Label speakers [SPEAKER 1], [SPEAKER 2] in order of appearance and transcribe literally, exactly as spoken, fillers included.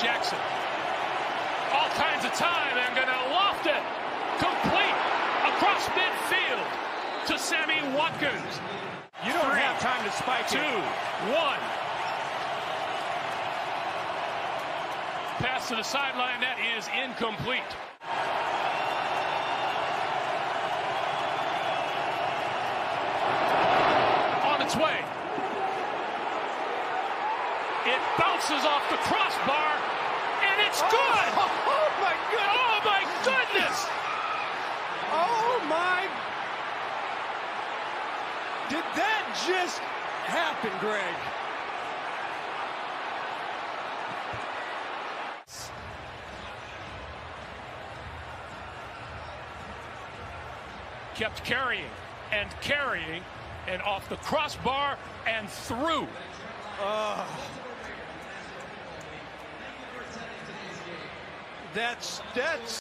[SPEAKER 1] Jackson. All kinds of time and going to loft it. Complete across midfield to Sammy Watkins.
[SPEAKER 2] You don't
[SPEAKER 1] Three,
[SPEAKER 2] have time to spike
[SPEAKER 1] two,
[SPEAKER 2] it.
[SPEAKER 1] one. Pass to the sideline. That is incomplete. On its way. It bounces off the crossbar, and it's good.
[SPEAKER 2] Oh, oh my goodness.
[SPEAKER 1] Oh my goodness.
[SPEAKER 2] Oh my. Did that just happen, Greg?
[SPEAKER 1] Kept carrying and carrying and off the crossbar and through.
[SPEAKER 2] Uh, that's that's